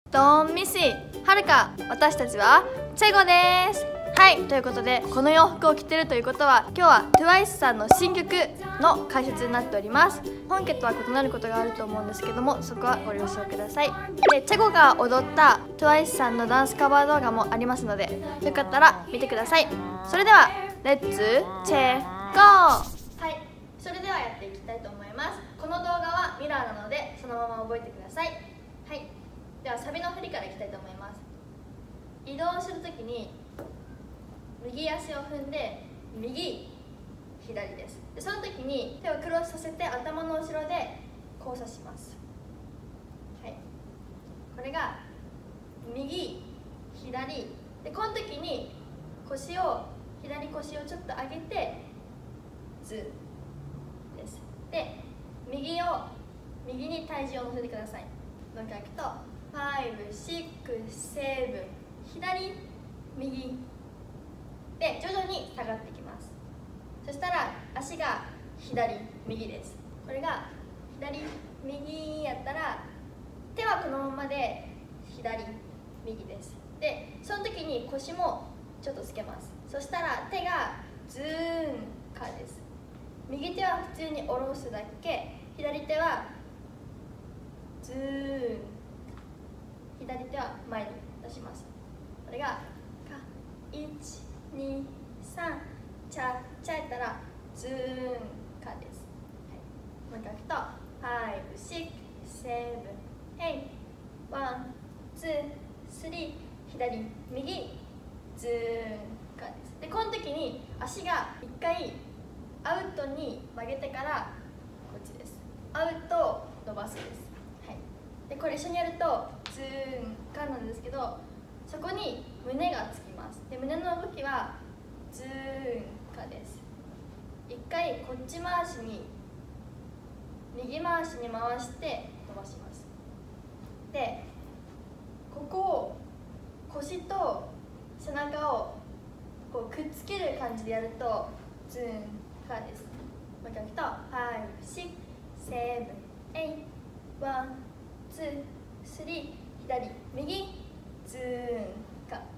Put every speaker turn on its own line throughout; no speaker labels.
ドンミシはるか、私たちはチェゴです。はい、ということでこの洋服を着てるということは、今日は TWICE さんの新曲の解説になっております。本家とは異なることがあると思うんですけども、そこはご了承ください。で、チェゴが踊った TWICE さんのダンスカバー動画もありますので、よかったら見てください。それではレッツチェゴー。はい、それではやっていきたいと思います。この動画はミラーなのでそのまま覚えてください。はい、ではサビの振りからいきたいと思います。移動するときに右足を踏んで右左です。でその時に手をクロスさせて頭の後ろで交差します。はい、これが右左で、この時に左腰をちょっと上げてズです。で右に体重を乗せてください。もう一回いくと5、6、7、左右で徐々に下がってきます。そしたら足が左右です。これが左右やったら手はこのままで左右です。でその時に腰もちょっとつけます。そしたら手がズーンカーです。右手は普通に下ろすだけ、左手はズーン、左手は前に出します。これが1、2、3、チャチャやったらズーンカーです。はい、もう一回いくと5、6、7、8、1、2、3、左右ズーンカーです。でこの時に足が1回アウトに曲げてからこっちです。アウトを伸ばすです。はい、でこれ一緒にやるとズーンカーなんですけど、そこに胸がつきます。で胸の動きはズーンカーです。一回こっち回しに右回しに回して伸ばします。でここを腰と背中をこうくっつける感じでやるとズーンカーです。もう一回いくと5、6、7、8、1、2、3、左右ズーンカー。はい、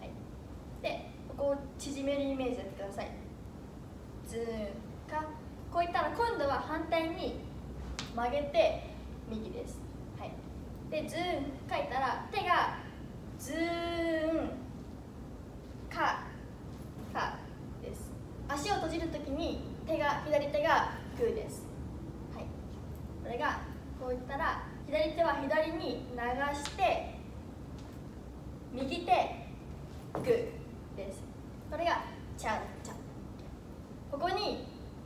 でここを縮めるイメージでやってください。ズーンカー。こういったら今度は反対に曲げて右です。はい、でズーン書いたら手がズーンカーカーです。足を閉じるときに左手がグーです。はい、これがこういったら左手は左に流して右手グーです。これがチャンチャン。ここに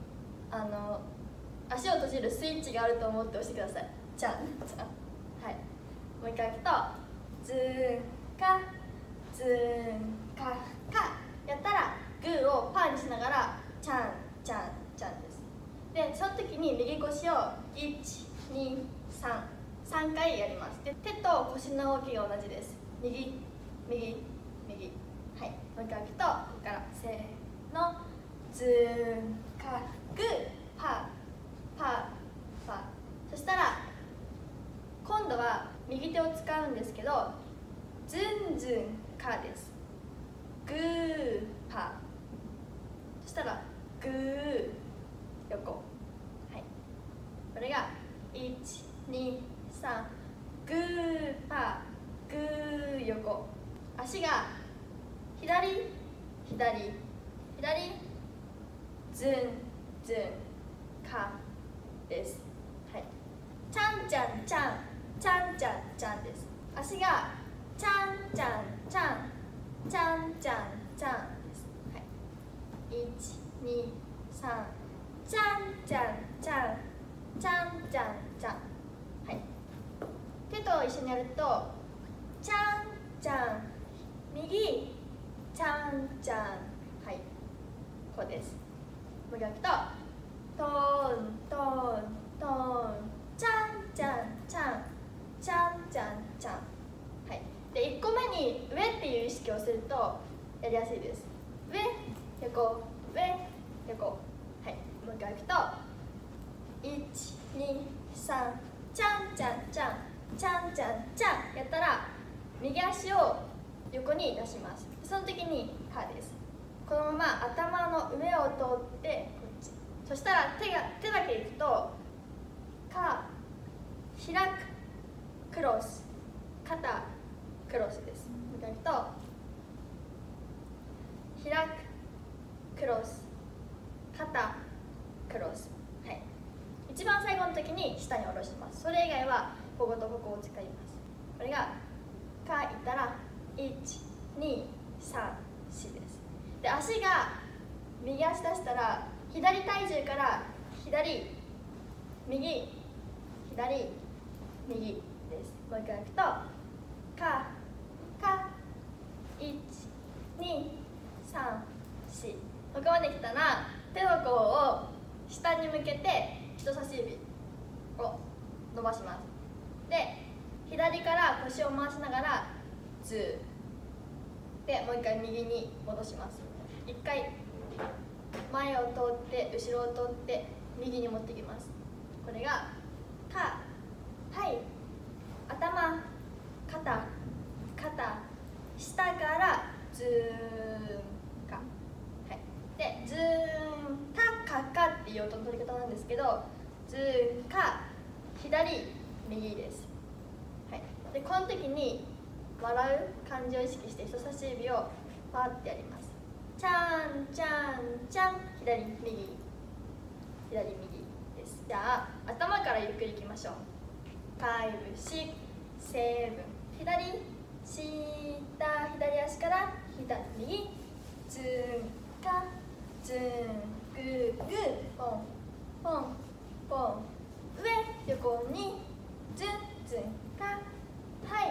足を閉じるスイッチがあると思って押してください。チャンチャン。はい、もう一回いくとズーンカズーンカカやったらグーをパーにしながらチャンチャンチャンです。でその時に右腰を1、2、3回やります。で手と腰の動きが同じです。右右右。はい、もう一回いくとここからせーのズーンカグーパーパーパー。そしたら今度は右手を使うんですけど、ズンズンカーです。グーパー。そしたらグー横。はい、これが1、2、3、グーパーグー横。足が左左左ズンズンカーです。はい、チャンチャンチャンチャンチャンチャンです。足がチャンチャンチャンチャンチャンチャンです。はい、1、2、3、チャンチャンチャンチャンチャンチャン。はい、手と一緒にやるとチャンチャン右チャンチャン。はい、こうです。もう一回いくとトーントーントーンチャンチャンチャンチャンチャンチャン。はい、で1個目に上っていう意識をするとやりやすいです。上横上横。はい、もう一回いくと1、2、3チャンチャンチャンチャンチャンチャンやったら右足を横に出します。その時にカです。このまま頭の上を通ってこっち。そしたら手だけいくとカ、開く、クロス、肩、クロスです。もう一回いくと開く、クロス、肩、クロス。はい。一番最後の時に下に下ろします。それ以外はこことここを使います。これがカいったら1、2、3、4です。で、足が右足出したら左体重から左、右、左、右です。もう一回いくとカ、1、2、3、4。ここまで来たら手の甲を下に向けて人差し指を伸ばします。で、左から腰を回しながらズーで、もう一回右に戻します。一回前を通って後ろを通って右に持ってきます。これがカ、はい、頭、肩、下からズーンカ、はい、でズーンカっていう音の取り方なんですけど、ズーンカ、左、右です。はい、でこの時に笑う感じを意識して人差し指をパーってやります。チャンチャンチャン、左右、左右です。じゃあ頭からゆっくりいきましょう。5、6、7、左、下、左足から左右、ズンカ、ズングーグー、ポンポンポン、上、横にズンズンカ、はい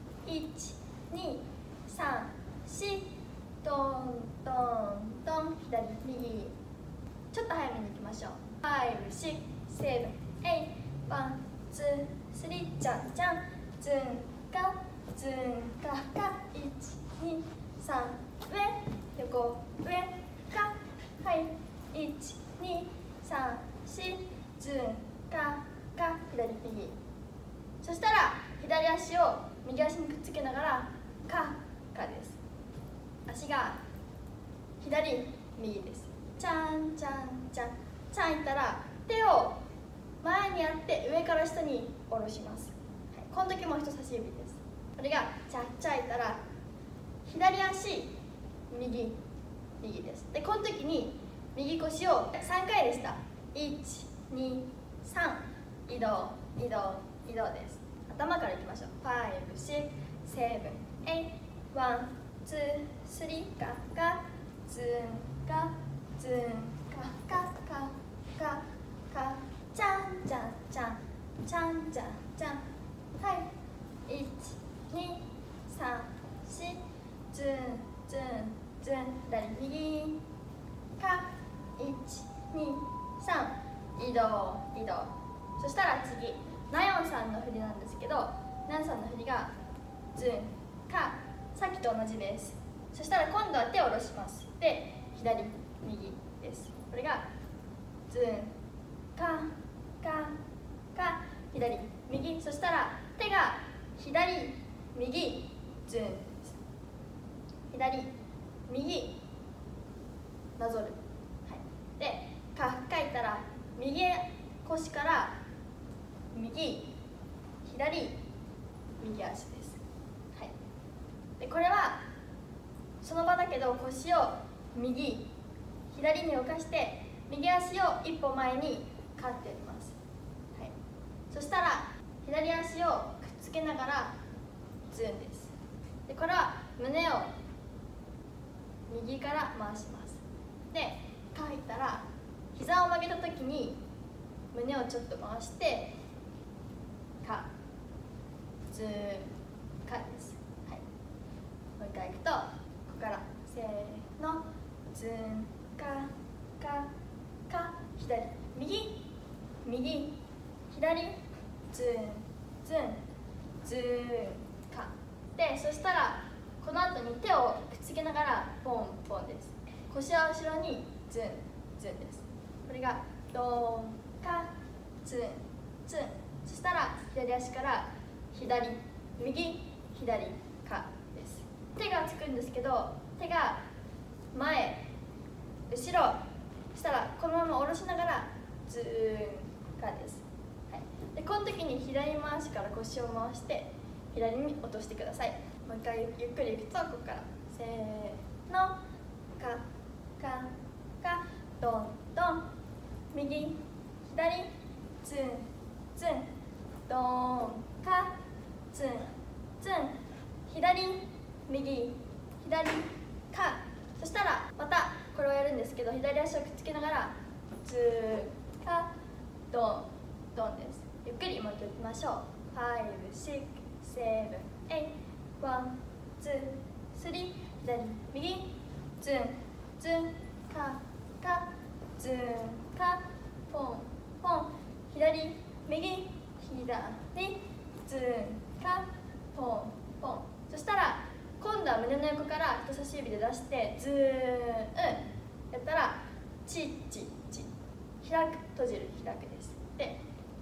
、1、2、3、4、トントントン、左右、ちょっと早めにいきましょう。5、6、7、8、1、2、3、じゃんじゃん、ズンカ、ズンカカ、1、2、3、上、横、上、カ、はい、1、2、3、4、ズンカカ、左右。そしたら左足を右足にくっつけながらカです。足が左右です。チャンチャンチャンチャンいったら手を前にやって上から下に下ろします。はい、この時も人差し指です。これがチャッチャいったら左足右です。でこの時に右腰を3回でした。1、2、3、移動です。頭からいきましょう。5、6、7、8、1、2、3、カズンカズンカチャンチャンチャンチャンチャンチャン、はい、1、2、3、4、ズン左右、カ、1、2、3、移動。そしたら次ナヨンさんの振りなんですけど、ナヨンさんの振りがズンカ、さっきと同じです。そしたら今度は手を下ろします。で、左右です。これがズンカ左右。そしたら手が左右ズン、左右なぞる。はい、でカ書いたら右腰から右左右足です。はい、でこれはその場だけど腰を右左に動かして右足を一歩前にカッてやります。はい、そしたら左足をくっつけながらズンです。でこれは胸を右から回します。で書いたら膝を曲げた時に胸をちょっと回してカズンカです。はい、もう一回いくとここからせーのズンカ左右左ズンカで、そしたらこの後に手をくっつけながらポンポンです。腰は後ろにズンです。これがドンカズン。そしたら左足から左右左かです。手がつくんですけど、手が前後ろしたらこのまま下ろしながらズーンかです。はい、でこの時に左回しから腰を回して左に落としてください。もう一回ゆっくりいくと、ここからせーの、かかか、ドンドン、右左、ツンツン、ドンか、ツンツン、左右左か。そしたらまたこれをやるんですけど、左足をくっつけながらツーか、ドンドンです。ゆっくりもう一回いきましょう。5、6、7、8、1、2、3、左右、ツンツン、かか、ツンか、ポンポン、左右左、ツンか、ポンポン。そしたら今度は胸の横から人差し指で出してズーンやったらチッチッチ、開く閉じる開くです。で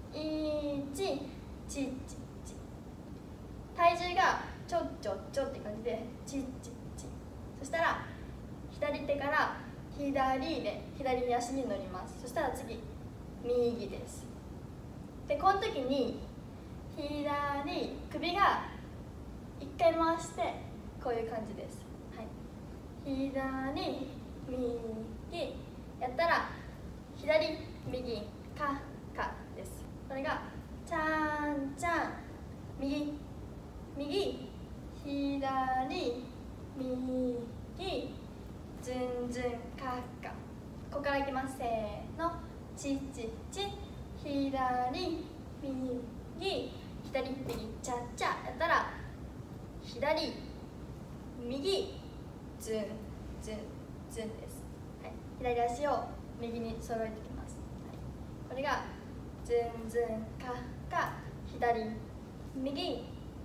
1チッチッチ、体重がちょっちょっちょって感じでチッチッチ。そしたら左手から左で左足に乗ります。そしたら次右です。でこの時に左首が1回回してこういう感じです。はい、左右やったら左右かかです。これがちゃんちゃん、右右左右、ズンズンかか。ここからいきます。せーの、チチチ、左右左右チャチャやったら左右ズンズンズンです。はい、左足を右に揃えていきます。はい、これがズンズンかか、左右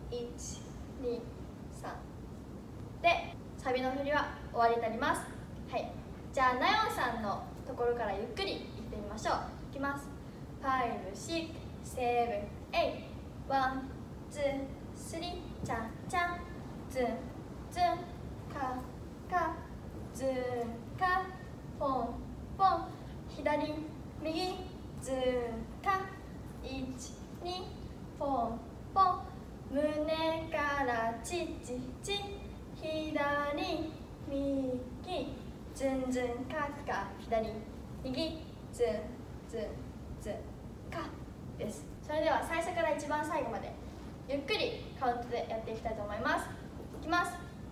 1、2、3でサビの振りは終わりになります。はい、じゃあナヨンさんのところからゆっくりいってみましょう。いきます。5、6、7、8、1、2、3、チャンチャン、ズンズン、カカ、ズンカ、ポンポン、左右、ズンカ、1、2、ポンポン、胸からチチチ、左右、ズンズンカカ、左右、ズンズンズンカです。それでは最初から一番最後までゆっくりカウントでやっていきたいと思います。いきます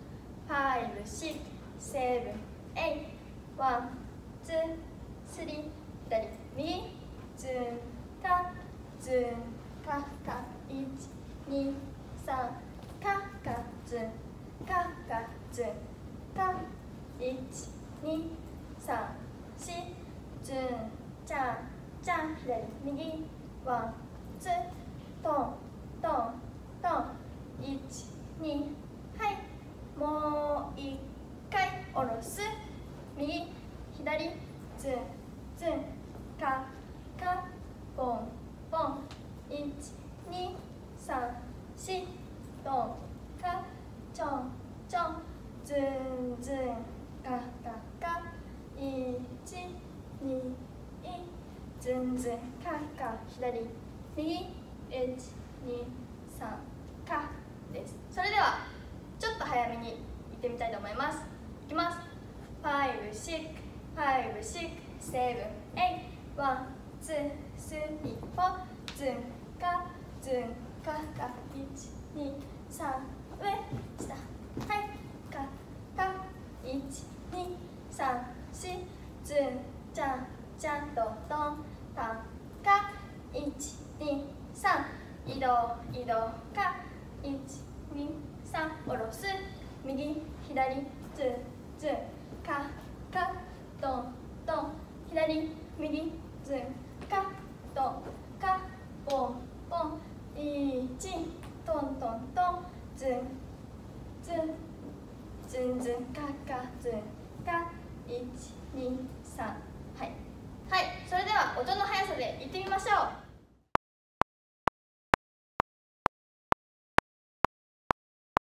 。5、6、7、8、1、2、3、左右、ズンカ、ズンカカ、1、2、3、カカ、ズンカカ、ズンカ、1、2、3、4、ズンチャンチャン、左右、ワンツー、トントントン、1、2、はい、もう1回下ろす、右左、ズンズン、カカ、ポンポン、1、2、3、4、トンカ、チョンチョン、ズンズン、カカカ、1、2、ズンズンカカ、左右、1、2、3、カです。それではちょっと早めにいってみたいと思います。いきます。5、6、5、6、7、8、1、2、3、4、ズンカ、ズンカカ、1、2、3、上、下、はい、カカ、1、2、3、4、ズン、チャン、チャンとトン、タン、カ、1、2、3、移動、移動、か、1、2、3、下ろす、右、左、ズン、ズン、か、か、トン、トン、左、右、ズン、か、トン、か、ポン、ポン、1、トントントン、ズン、ズン、ズンズン、か、か、ズン、か、1、2、3、はい。はい、それでは音の速さでいってみましょう。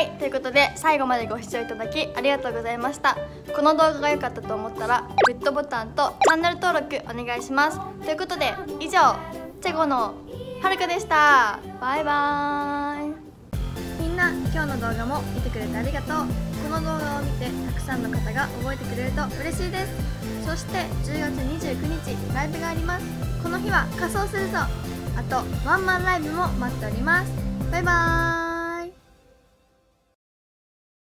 はいということで最後までご視聴いただきありがとうございました。この動画が良かったと思ったらグッドボタンとチャンネル登録お願いします。ということで以上チェゴのはるかでした。バイバーイ。みんな今日の動画も見てくれてありがとう。この動画を見てたくさんの方が覚えてくれると嬉しいです。そして10月29日ライブがあります。この日は仮装するぞ。あとワンマンライブも待っております。バイバーイ。